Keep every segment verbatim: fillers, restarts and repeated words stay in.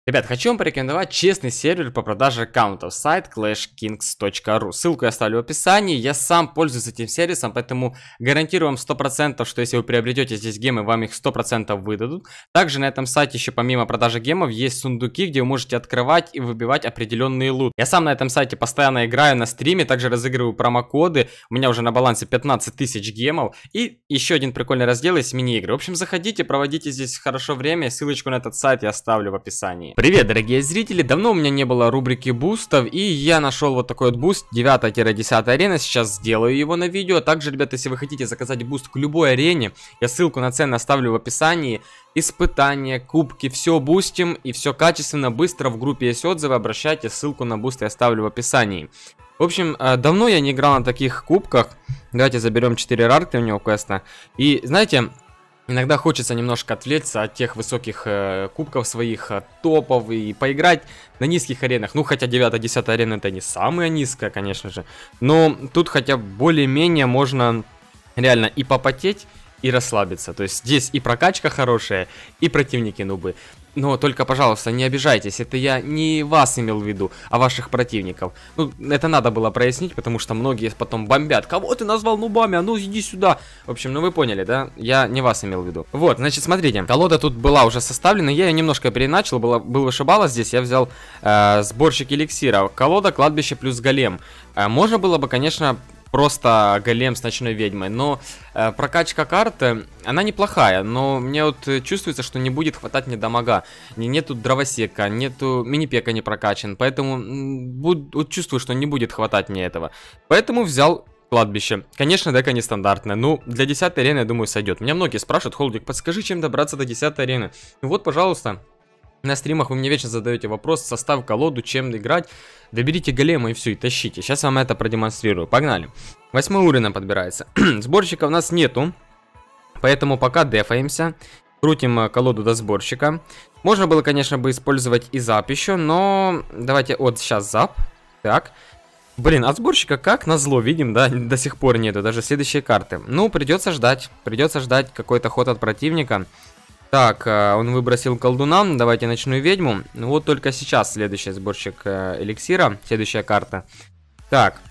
Ребят, хочу вам порекомендовать честный сервер по продаже аккаунтов, сайт клэш кингс точка ру. Ссылку я оставлю в описании. Я сам пользуюсь этим сервисом, поэтому гарантирую вам сто процентов, что если вы приобретете здесь гемы, вам их сто процентов выдадут. Также на этом сайте еще помимо продажи гемов есть сундуки, где вы можете открывать и выбивать определенный лут. Я сам на этом сайте постоянно играю на стриме, также разыгрываю промокоды. У меня уже на балансе пятнадцать тысяч гемов. И еще один прикольный раздел есть мини-игры. В общем, заходите, проводите здесь хорошо время. Ссылочку на этот сайт я оставлю в описании. Привет, дорогие зрители, давно у меня не было рубрики бустов, и я нашел вот такой вот буст девятая-десятая арена, сейчас сделаю его на видео. Также, ребята, если вы хотите заказать буст к любой арене, я ссылку на цены оставлю в описании. Испытания, кубки, все бустим, и все качественно, быстро, в группе есть отзывы, обращайтесь, ссылку на буст я оставлю в описании. В общем, давно я не играл на таких кубках. Давайте заберем четыре рарки у него квеста. И, знаете... Иногда хочется немножко отвлечься от тех высоких э, кубков своих, э, топов, и поиграть на низких аренах. Ну, хотя девятая-десятая арена это не самая низкая, конечно же. Но тут хотя более-менее можно реально и попотеть, и расслабиться. То есть здесь и прокачка хорошая, и противники нубы. Но только, пожалуйста, не обижайтесь, это я не вас имел в виду, а ваших противников. Ну, это надо было прояснить, потому что многие потом бомбят. Кого ты назвал нубами? А ну иди сюда. В общем, ну вы поняли, да? Я не вас имел в виду. Вот, значит, смотрите, колода тут была уже составлена, я ее немножко переначал, было, был вышибало здесь, я взял э, сборщик эликсира. Колода, кладбище плюс голем. Э, можно было бы, конечно... Просто голем с ночной ведьмой. Но э, прокачка карты, она неплохая. Но мне вот чувствуется, что не будет хватать мне дамага. Нету дровосека, нету мини-пека не прокачан. Поэтому буд, вот чувствую, что не будет хватать мне этого. Поэтому взял кладбище. Конечно, дека нестандартная. Ну, для десятой арены, я думаю, сойдет. Меня многие спрашивают: Холдик, подскажи, чем добраться до десятой арены. Ну вот, пожалуйста. На стримах вы мне вечно задаете вопрос: состав, колоду, чем играть. Доберите голема и все, и тащите. Сейчас я вам это продемонстрирую. Погнали. Восьмой уровень подбирается. Сборщика у нас нету, поэтому пока дефаемся. Крутим колоду до сборщика. Можно было, конечно, бы использовать и зап еще, но давайте вот сейчас зап. Так. Блин, от сборщика как назло, видим, да, до сих пор нету, даже следующие карты. Ну, придется ждать. Придется ждать какой-то ход от противника. Так, он выбросил колдуна, давайте ночную ведьму. Вот только сейчас следующий сборщик эликсира, следующая карта. Так,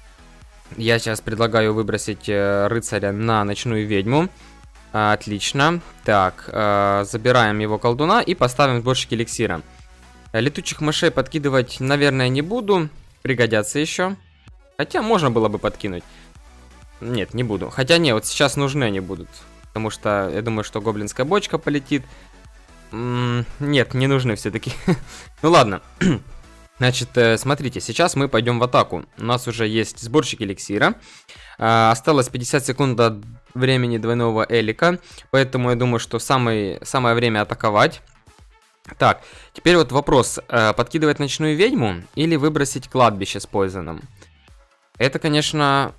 я сейчас предлагаю выбросить рыцаря на ночную ведьму. Отлично. Так, забираем его колдуна и поставим сборщик эликсира. Летучих мышей подкидывать, наверное, не буду, пригодятся еще. Хотя можно было бы подкинуть. Нет, не буду. Хотя не, вот сейчас нужны они будут. Потому что я думаю, что гоблинская бочка полетит. М-м, нет, не нужны все-таки. Ну ладно. Значит, смотрите, сейчас мы пойдем в атаку. У нас уже есть сборщик эликсира. А, осталось пятьдесят секунд до времени двойного элика. Поэтому я думаю, что самый, самое время атаковать. Так, теперь вот вопрос. Подкидывать ночную ведьму или выбросить кладбище с пойзоном? Это, конечно...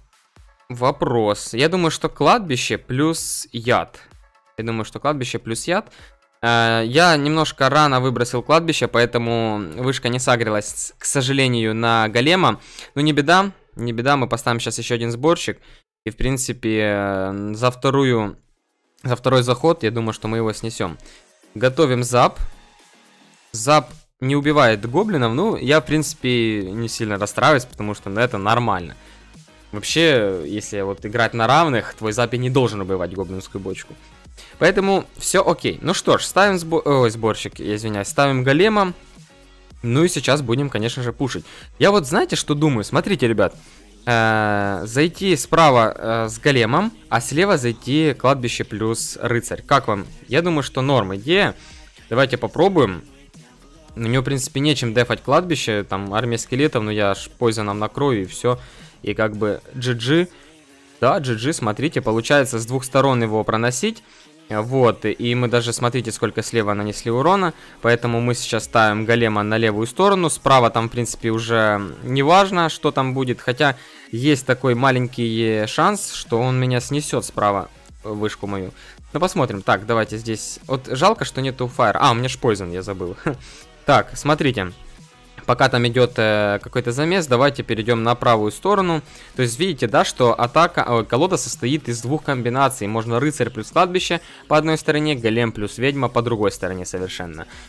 Вопрос. Я думаю, что кладбище плюс яд. Я думаю, что кладбище плюс яд. Э, я немножко рано выбросил кладбище, поэтому вышка не сагрилась, к сожалению, на голема. Но не беда, не беда, мы поставим сейчас еще один сборщик. И, в принципе, за вторую, за второй заход, я думаю, что мы его снесем. Готовим зап. Зап не убивает гоблинов. Ну, я, в принципе, не сильно расстраиваюсь, потому что ну, это нормально. Вообще, если вот играть на равных, твой запи не должен убивать гоблинскую бочку. Поэтому все окей. Ну что ж, ставим сбор... Ой, сборщик, я извиняюсь, ставим голема. Ну и сейчас будем, конечно же, пушить. Я вот знаете, что думаю? Смотрите, ребят. Э-э, зайти справа э, с големом, а слева зайти кладбище плюс рыцарь. Как вам? Я думаю, что норм идея. Давайте попробуем. У него, в принципе, нечем дефать кладбище. Там армия скелетов, но я аж пойзоном накрою и все. И как бы джи джи. Да, джи джи, смотрите, получается с двух сторон его проносить. Вот, и мы даже, смотрите, сколько слева нанесли урона. Поэтому мы сейчас ставим голема на левую сторону. Справа там, в принципе, уже не важно, что там будет. Хотя есть такой маленький шанс, что он меня снесет справа, вышку мою. Ну, посмотрим. Так, давайте здесь... Вот жалко, что нету фаер. А, у меня ж пойзон, я забыл. Так, смотрите. Пока там идет э, какой-то замес, давайте перейдем на правую сторону. То есть видите, да, что атака, э, колода состоит из двух комбинаций. Можно рыцарь плюс кладбище по одной стороне, голем плюс ведьма по другой стороне совершенно.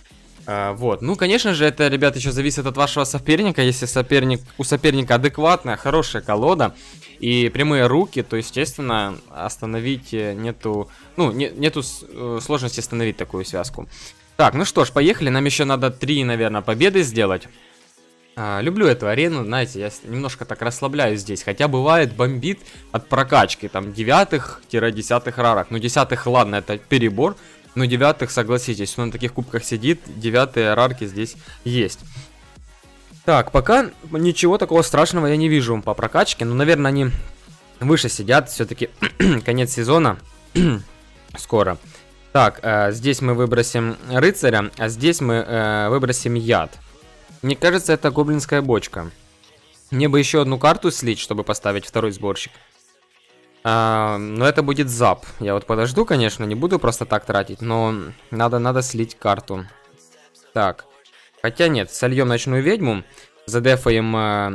А, вот, ну, конечно же, это, ребят, еще зависит от вашего соперника. Если соперник, у соперника адекватная, хорошая колода и прямые руки, то, естественно, остановить нету, ну, не, нету сложности остановить такую связку. Так, ну что ж, поехали. Нам еще надо три, наверное, победы сделать. А, люблю эту арену, знаете, я немножко так расслабляюсь здесь. Хотя бывает бомбит от прокачки, там, девятых-десятых рарок. Ну, десятых, ладно, это перебор. Но девятых, согласитесь, он на таких кубках сидит, девятые рарки здесь есть. Так, пока ничего такого страшного я не вижу по прокачке. Но, наверное, они выше сидят. Все-таки конец сезона скоро. Так, э, здесь мы выбросим рыцаря, а здесь мы э, выбросим яд. Мне кажется, это гоблинская бочка. Мне бы еще одну карту слить, чтобы поставить второй сборщик. А, но это будет зап. Я вот подожду, конечно, не буду просто так тратить, но надо, надо слить карту. Так. Хотя нет, сольем ночную ведьму, задефаем, э,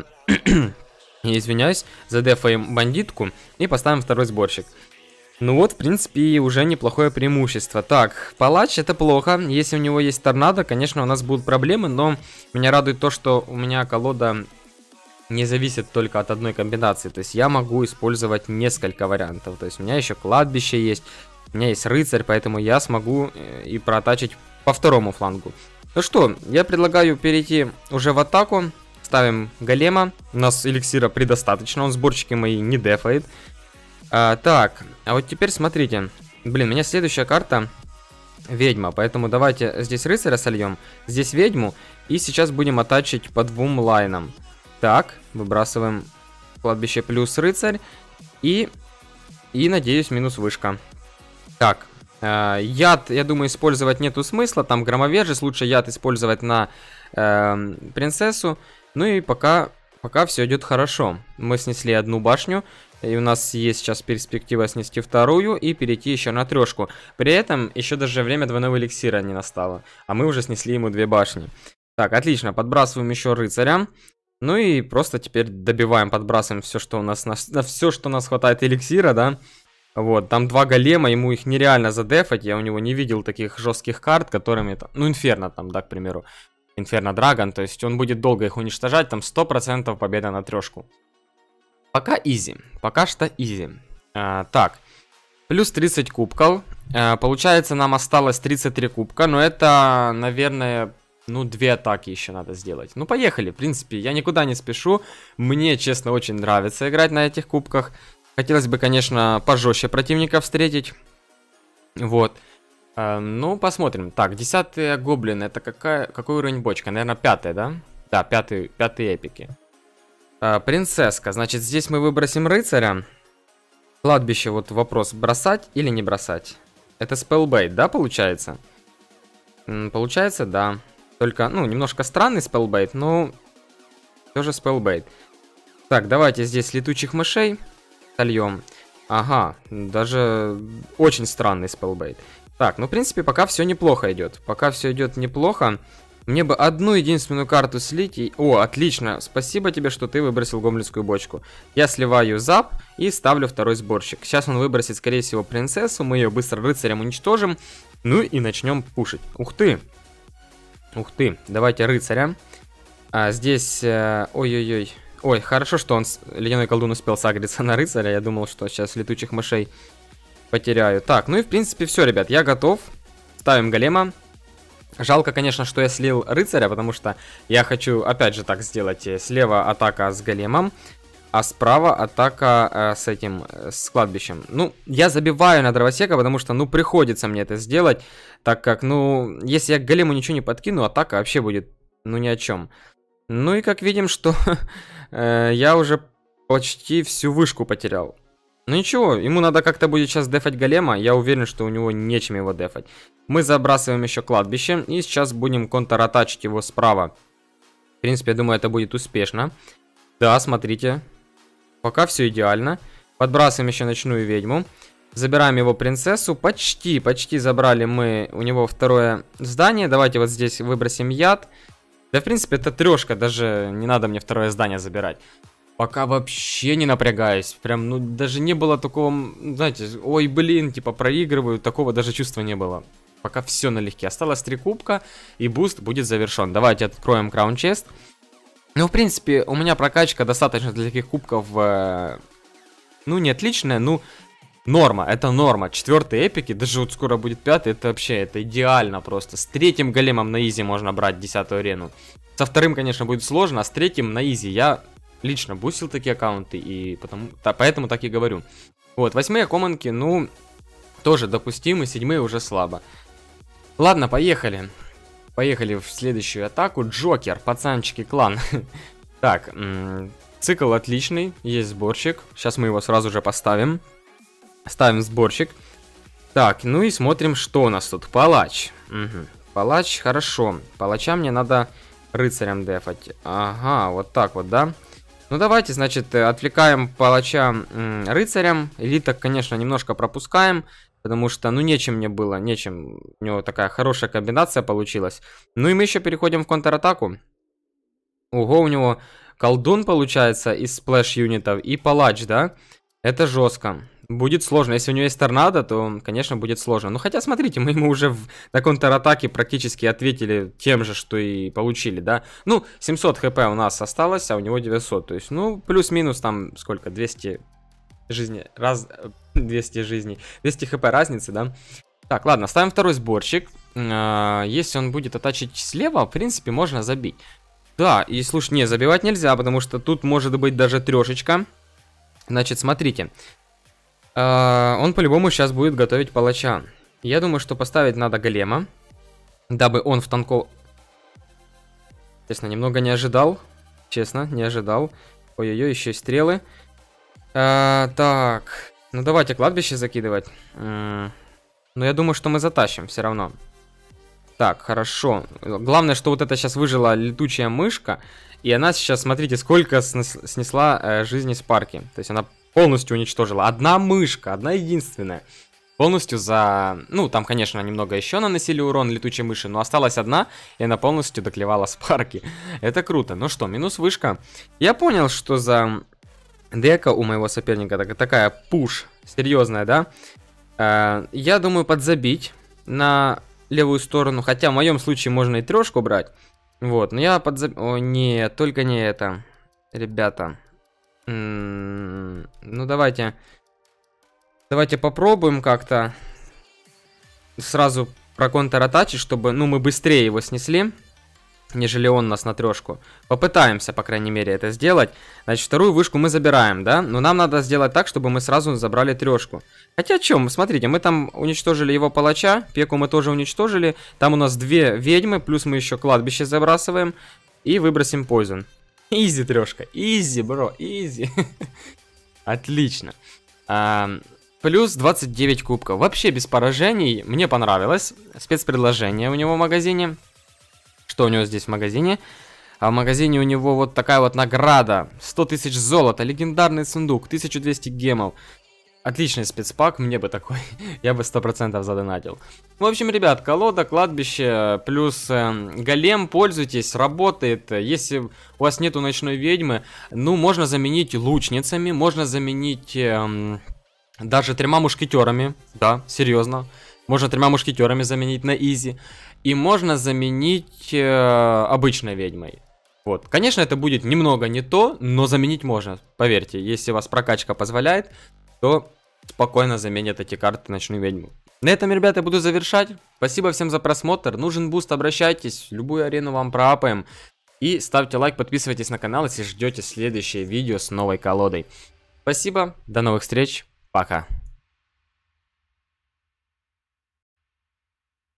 извиняюсь, задефаем бандитку и поставим второй сборщик. Ну вот, в принципе, уже неплохое преимущество. Так, палач это плохо. Если у него есть торнадо, конечно, у нас будут проблемы, но меня радует то, что у меня колода не зависит только от одной комбинации. То есть я могу использовать несколько вариантов. То есть у меня еще кладбище есть, у меня есть рыцарь, поэтому я смогу и протачить по второму флангу. Ну что, я предлагаю перейти уже в атаку. Ставим голема. У нас эликсира предостаточно, он сборщики мои не дефает. А, так, а вот теперь смотрите. Блин, у меня следующая карта ведьма, поэтому давайте здесь рыцаря сольем, здесь ведьму. И сейчас будем атачить по двум лайнам. Так, выбрасываем кладбище плюс рыцарь. И, и надеюсь, минус вышка. Так, э, яд, я думаю, использовать нету смысла. Там громовержец, лучше яд использовать на э, принцессу. Ну и пока, пока все идет хорошо. Мы снесли одну башню. И у нас есть сейчас перспектива снести вторую и перейти еще на трешку. При этом еще даже время двойного эликсира не настало. А мы уже снесли ему две башни. Так, отлично, подбрасываем еще рыцаря. Ну и просто теперь добиваем, подбрасываем все, что у нас на, на все, что у нас хватает эликсира, да. Вот, там два голема, ему их нереально задефать. Я у него не видел таких жестких карт, которыми там, ну, Инферно там, да, к примеру. Инферно Драгон, то есть он будет долго их уничтожать, там сто процентов победа на трешку. Пока изи, пока что изи. А, так, плюс тридцать кубков. А, получается, нам осталось тридцать три кубка, но это, наверное... Ну, две атаки еще надо сделать. Ну, поехали. В принципе, я никуда не спешу. Мне, честно, очень нравится играть на этих кубках. Хотелось бы, конечно, пожестче противника встретить. Вот. А, ну, посмотрим. Так, десятый гоблин. Это какая, какой уровень бочка? Наверное, пятый, да? Да, пятый, пятый эпики. А, принцесска. Значит, здесь мы выбросим рыцаря. Кладбище, вот вопрос. Бросать или не бросать? Это спеллбейт, да, получается? М, получается, да. Только, ну, немножко странный спеллбейт, но тоже спеллбейт. Так, давайте здесь летучих мышей сольем. Ага, даже очень странный спеллбейт. Так, ну, в принципе, пока все неплохо идет. Пока все идет неплохо. Мне бы одну единственную карту слить. И... О, отлично. Спасибо тебе, что ты выбросил гоблинскую бочку. Я сливаю зап и ставлю второй сборщик. Сейчас он выбросит, скорее всего, принцессу. Мы ее быстро рыцарем уничтожим. Ну и начнем пушить. Ух ты. Ух ты, давайте рыцаря. А здесь... Ой-ой-ой. Э, Ой, хорошо, что он, ледяной колдун, успел сагриться на рыцаря. Я думал, что сейчас летучих мышей потеряю. Так, ну и в принципе все, ребят, я готов. Ставим голема. Жалко, конечно, что я слил рыцаря, потому что я хочу, опять же, так сделать. Слева атака с големом, а справа атака э, с этим, э, с кладбищем. Ну, я забиваю на дровосека, потому что, ну, приходится мне это сделать. Так как, ну, если я к голему ничего не подкину, атака вообще будет, ну, ни о чем. Ну и как видим, что э, я уже почти всю вышку потерял. Ну ничего, ему надо как-то будет сейчас дефать голема. Я уверен, что у него нечем его дефать. Мы забрасываем еще кладбище. И сейчас будем контратачить его справа. В принципе, я думаю, это будет успешно. Да, смотрите. Пока все идеально. Подбрасываем еще ночную ведьму. Забираем его принцессу. Почти, почти забрали мы у него второе здание. Давайте вот здесь выбросим яд. Да, в принципе, это трешка. Даже не надо мне второе здание забирать. Пока вообще не напрягаюсь. Прям, ну, даже не было такого, знаете, ой, блин, типа, проигрываю. Такого даже чувства не было. пока все налегке. Осталось три кубка, и буст будет завершен. Давайте откроем Crown Chest. Ну, в принципе, у меня прокачка достаточно для таких кубков, э, ну, не отличная, ну, норма, это норма. Четвертый эпики, даже вот скоро будет пятый, это вообще, это идеально просто. С третьим големом на изи можно брать десятую арену. Со вторым, конечно, будет сложно, а с третьим на изи я лично бустил такие аккаунты, и потому, та, поэтому так и говорю. Вот, восьмые коммонки, ну, тоже допустимы, седьмые уже слабо. Ладно, поехали. Поехали в следующую атаку. Джокер, пацанчики, клан. Так, цикл отличный, есть сборщик. Сейчас мы его сразу же поставим. Ставим сборщик. Так, ну и смотрим, что у нас тут. Палач. Угу. Палач, хорошо. Палача мне надо рыцарем дефать. Ага, вот так вот, да? Ну давайте, значит, отвлекаем палача рыцарем. Элиток, конечно, немножко пропускаем. Потому что, ну, нечем мне было, нечем. У него такая хорошая комбинация получилась. Ну и мы еще переходим в контратаку. Ого, у него колдун получается из сплэш-юнитов и палач, да? Это жестко. Будет сложно. Если у него есть торнадо, то, конечно, будет сложно. Ну, хотя, смотрите, мы ему уже в, на контратаке практически ответили тем же, что и получили, да? Ну, семьсот хп у нас осталось, а у него девятьсот. То есть, ну, плюс-минус там сколько? двести жизни. Раз... двести жизней. двести хп разницы, да? Так, ладно, ставим второй сборщик. А, если он будет атачить слева, в принципе, можно забить. Да, и слушай, не, забивать нельзя, потому что тут может быть даже трешечка. Значит, смотрите. Uh, он по-любому сейчас будет готовить палача. Я думаю, что поставить надо голема, дабы он в танков... Честно, немного не ожидал. Честно, не ожидал. Ой-ой-ой, еще и стрелы. Uh, так, ну давайте кладбище закидывать. Uh, но я думаю, что мы затащим все равно. Так, хорошо. Главное, что вот это сейчас выжила летучая мышка. И она сейчас, смотрите, сколько снесла э, жизни Спарки. То есть она... полностью уничтожила. Одна мышка, одна единственная. Полностью за... Ну, там, конечно, немного еще наносили урон летучей мыши, но осталась одна, и она полностью доклевала Спарки. Это круто. Ну что, минус вышка. Я понял, что за дека у моего соперника так, такая пуш серьезная, да? Э, я думаю, подзабить на левую сторону. Хотя в моем случае можно и трешку брать. Вот, но я подзаб... О, нет, только не это. Ребята... Ну давайте Давайте попробуем как-то сразу проконтратачить, чтобы, ну, мы быстрее его снесли, нежели он нас на трешку. Попытаемся, по крайней мере, это сделать. Значит, вторую вышку мы забираем, да? Но нам надо сделать так, чтобы мы сразу забрали трешку. Хотя о чем? Смотрите, мы там уничтожили его палача, пеку мы тоже уничтожили. Там у нас две ведьмы, плюс мы еще кладбище забрасываем. И выбросим пойзон. Изи трешка, изи, бро, изи. Отлично. А, плюс двадцать девять кубков. Вообще без поражений. Мне понравилось. Спецпредложение у него в магазине. Что у него здесь в магазине? А в магазине у него вот такая вот награда. сто тысяч золота, легендарный сундук, тысяча двести гемов. Отличный спецпак, мне бы такой. Я бы сто процентов задонатил. В общем, ребят, колода, кладбище, плюс э, голем, пользуйтесь, работает. Если у вас нету ночной ведьмы, ну, можно заменить лучницами, можно заменить э, даже тремя мушкетерами. Да, серьезно. Можно тремя мушкетерами заменить на изи. И можно заменить э, обычной ведьмой. Вот. Конечно, это будет немного не то, но заменить можно. Поверьте, если вас прокачка позволяет, то спокойно заменят эти карты ночную ведьму. На этом, ребята, я буду завершать. Спасибо всем за просмотр. Нужен буст, обращайтесь. Любую арену вам проапаем. И ставьте лайк, подписывайтесь на канал, если ждете следующее видео с новой колодой. Спасибо, до новых встреч, пока.